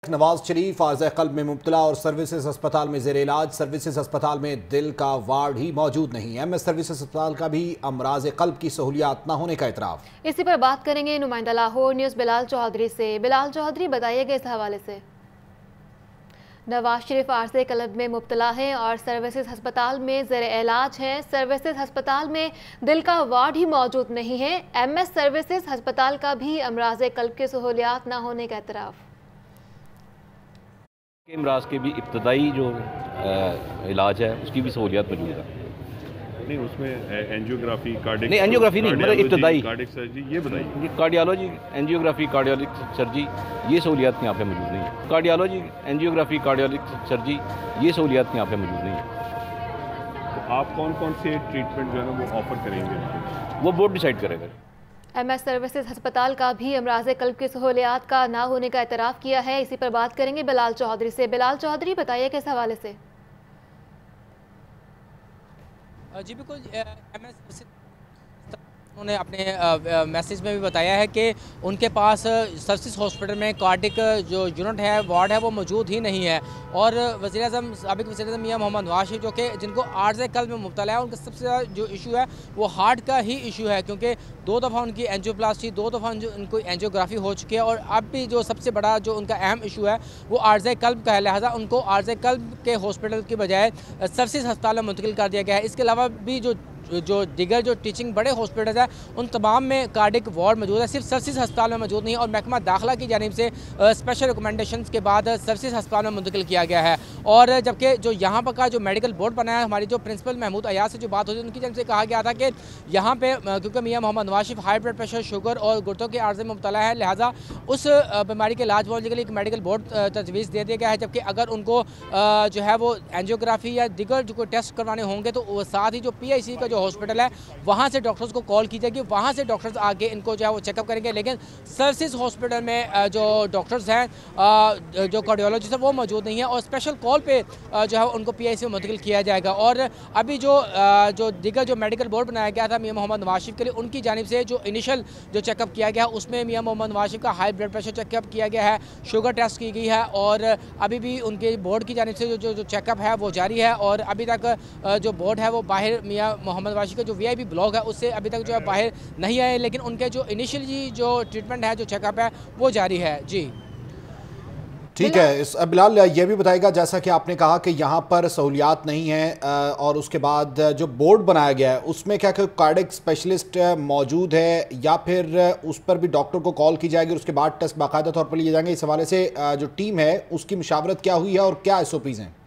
नवाज शरीफ आर्ज़ क़ल्ब में मुब्तला और सर्विसेज अस्पताल में ज़ेर इलाज। सर्विसेज अस्पताल में दिल का वार्ड ही मौजूद नहीं। MS सर्विसेज अस्पताल का भी अमराज़ क़ल्ब की सहूलियात न होने का इतराफ़। इसी पर बात करेंगे नुमाइंदा लाहौर न्यूज़ बिलाल चौधरी से। बिलाल चौधरी, बताइएगा इस हवाले से। नवाज शरीफ आर्ज़ क़ल्ब में मुब्तला हैं और सर्विसेज अस्पताल में ज़ेर इलाज हैं। सर्विसेज अस्पताल में दिल का वार्ड ही मौजूद नहीं है। MS सर्विसेज अस्पताल का भी अमराज़ क़ल्ब की सहूलियात न होने का इतराफ़। अमराज के भी इब्तदाई जो इलाज है उसकी भी सहूलियात मौजूद है। नहीं, उसमें एंजियोग्राफी, कार्डिक नहीं, एंजियोग्राफी नहीं, मतलब इब्तदाई कार्डिक सर्जरी, ये बताइए। कार्डियोलॉजी, एंजियोग्राफी, कार्डियोलिक सर्जरी, ये सहूलियात यहाँ पे मौजूद नहीं है। कार्डियोलॉजी, एंजियोग्राफी, कार्डियोलिक सर्जरी, ये सहूलियात यहाँ पे मौजूद नहीं है। तो आप कौन कौन से ट्रीटमेंट जो है ना वो ऑफर करेंगे? वो बोर्ड डिसाइड करेगा। MS सर्विसेज अस्पताल का भी अमराज़ क़ल्ब की सहूलियात का ना होने का एतराफ़ किया है। इसी पर बात करेंगे बिलाल चौधरी से। बिलाल चौधरी, बताइए किस हवाले से। जी बिल्कुल, MS उन्होंने अपने मैसेज में भी बताया है कि उनके पास सर्विसेज हॉस्पिटल में कार्डिक जो यूनिट है, वार्ड है, वो मौजूद ही नहीं है। और वज़ीर-ए-आज़म, साबिक़ वज़ीर-ए-आज़म मियां मोहम्मद नवाज शरीफ, जो कि जिनको आर्ज़ क़ल्ब में मुब्तला है, उनका सबसे ज़्यादा जो इशू है वो हार्ट का ही इशू है, क्योंकि 2 दफ़ा उनकी एंजियोप्लास्टी, 2 दफ़ा उनको एंजियोग्राफी हो चुकी है। और अब भी जो सबसे बड़ा जो उनका अहम इशू है वो आर्ज़ क़ल्ब का है। लिहाजा उनको आर्ज़ क़ल्ब के हॉस्पिटल की बजाय सर्विसेज अस्पताल में मुंतकिल कर दिया गया है। इसके अलावा भी जो दिगर जो टीचिंग बड़े हॉस्पिटल्स हैं उन तमाम में कार्डिक वार्ड मौजूद है, सिर्फ सर्विसेज अस्पताल में मौजूद नहीं है। और महकमा दाखिला की जानिब से स्पेशल रिकमेंडेशंस के बाद सर्विसेज अस्पताल में मुंतकिल किया गया है। और जबकि जो यहाँ पर का जो मेडिकल बोर्ड बना है, हमारी जो प्रिंसिपल महमूद अयाज से जो बात होती है, उनकी जानिब से कहा गया था कि यहाँ पे क्योंकि मियां Mohammad Nawaz Sharif high blood pressure, sugar और गुर्दों के आर्ज़े में मुब्तला है, लिहाजा उस बीमारी के इलाज के लिए एक मेडिकल बोर्ड तजवीज़ दे दिया गया है। जबकि अगर उनको जो है वो एंजियोग्राफी या दिगर जो टेस्ट करवाने होंगे तो साथ ही जो PIC का जो हॉस्पिटल है वहाँ से डॉक्टर्स को कॉल की जाएगी, वहाँ से डॉक्टर्स आके इनको जो है वो चेकअप करेंगे। लेकिन सर्विसेज हॉस्पिटल में जो डॉक्टर्स हैं, जो कार्डियोलॉजिस्ट है, वो मौजूद नहीं है। और स्पेशल कॉल पे जो है उनको PIC में मुंतकिल किया जाएगा। और अभी जो दिगर जो मेडिकल बोर्ड बनाया गया था मियां मोहम्मद नवाज शरीफ के लिए, उनकी जानिब से जो इनिशियल जो चेकअप किया गया उसमें मियां मोहम्मद नवाज शरीफ का हाई ब्लड प्रेशर चेकअप किया गया है, शुगर टेस्ट की गई है। और अभी भी उनके बोर्ड की जानिब से जो चेकअप है वो जारी है। और अभी तक जो बोर्ड है वो बाहर मियां मोहम्मद नवाज शरीफ का जो VIP ब्लॉक है उससे अभी तक जो है बाहर नहीं आए। लेकिन उनके जो इनिशियली जो ट्रीटमेंट है, जो चेकअप है, वो जारी है। जी ठीक है। इस बिलाल, ये भी बताएगा, जैसा कि आपने कहा कि यहाँ पर सहूलियात नहीं है और उसके बाद जो बोर्ड बनाया गया है उसमें क्या कार्डिक स्पेशलिस्ट मौजूद है, या फिर उस पर भी डॉक्टर को कॉल की जाएगी और उसके बाद टेस्ट बाकायदा तौर पर लिए जाएंगे? इस हवाले से जो टीम है उसकी मुशावरत क्या हुई है और क्या SOPs हैं?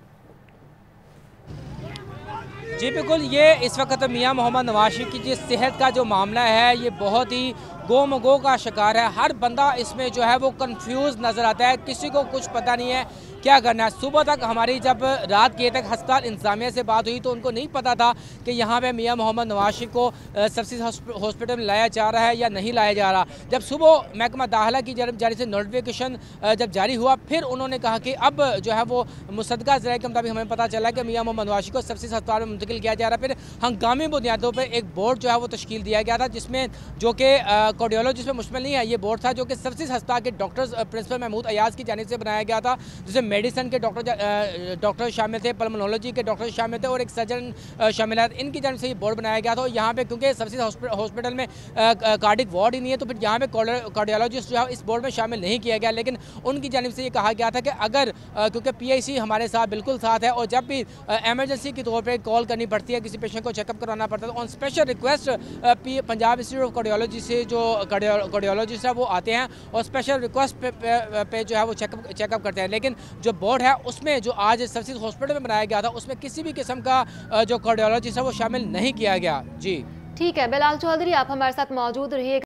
जी बिल्कुल, ये इस वक्त मियां मोहम्मद नवाज शरीफ की जो सेहत का जो मामला है ये बहुत ही गोमगो का शिकार है। हर बंदा इसमें जो है वो कंफ्यूज नज़र आता है, किसी को कुछ पता नहीं है क्या करना है। सुबह तक हमारी जब रात के तक अस्पताल इंतजामिया से बात हुई तो उनको नहीं पता था कि यहाँ पे मियां मोहम्मद नवाज शरीफ को सर्विसेज हॉस्पिटल में लाया जा रहा है या नहीं लाया जा रहा। जब सुबह महकमा दाखिला की जारी से नोटिफिकेशन जब जारी हुआ, फिर उन्होंने कहा कि अब जो है वो मुसद्दका ज़राए के मुताबिक हमें पता चला कि मियां मोहम्मद नवाज शरीफ को सर्विसेज अस्पताल में मुंतकिल किया जा रहा है। फिर हंगामी बुनियादों पर एक बोर्ड जो है वो तश्कील दिया गया था, जिसमें जो कि कार्डियोलॉजिस्ट पर मुश्तमिल नहीं है। ये बोर्ड था जो कि सर्विसेज अस्पताल के डॉक्टर्स प्रिंसिपल महमूद अयाज की जानिब से बनाया गया था, जिसमें मेडिसिन के डॉक्टर शामिल थे, पल्मोनोलॉजी के डॉक्टर शामिल थे और एक सर्जन शामिल है। इनकी जानिब से ये बोर्ड बनाया गया था। यहाँ पे क्योंकि सर्विसेज हॉस्पिटल में कार्डिक वार्ड ही नहीं है, तो फिर यहाँ पे कार्डियोलॉजिस्ट जो है इस बोर्ड में शामिल नहीं किया गया। लेकिन उनकी जानिब से ये कहा गया था कि अगर क्योंकि PIC हमारे साथ बिल्कुल साथ है और जब भी एमरजेंसी के तौर पर कॉल करनी पड़ती है, किसी पेशेंट को चेकअप करवाना पड़ता है, तो on special request Punjab institute of cardiology से जो कार्डियोलॉजिस्ट है वो आते हैं और स्पेशल रिक्वेस्ट पे जो है वो चेकअप करते हैं। लेकिन जो बोर्ड है उसमें जो आज सर्विसेज हॉस्पिटल में बनाया गया था उसमें किसी भी किस्म का जो कार्डियोलॉजिस्ट है वो शामिल नहीं किया गया। जी ठीक है बिलाल चौधरी, आप हमारे साथ मौजूद रहिए।